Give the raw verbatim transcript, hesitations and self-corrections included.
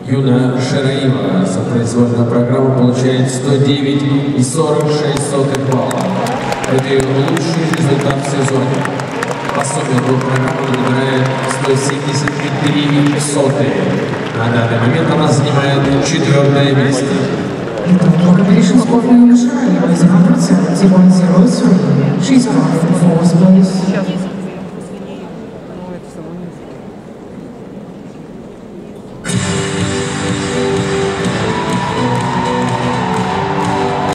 Юна Шираева за произвольную программу получает сто девять и сорок шесть сотых балла. Это ее лучший результат в сезоне. Пособие по программе набирает сто семьдесят три сотые. На данный момент она занимает четвертое место. Итак, благодарим сборную Юны Шираевой за концерт, демонтируя свои fourth place.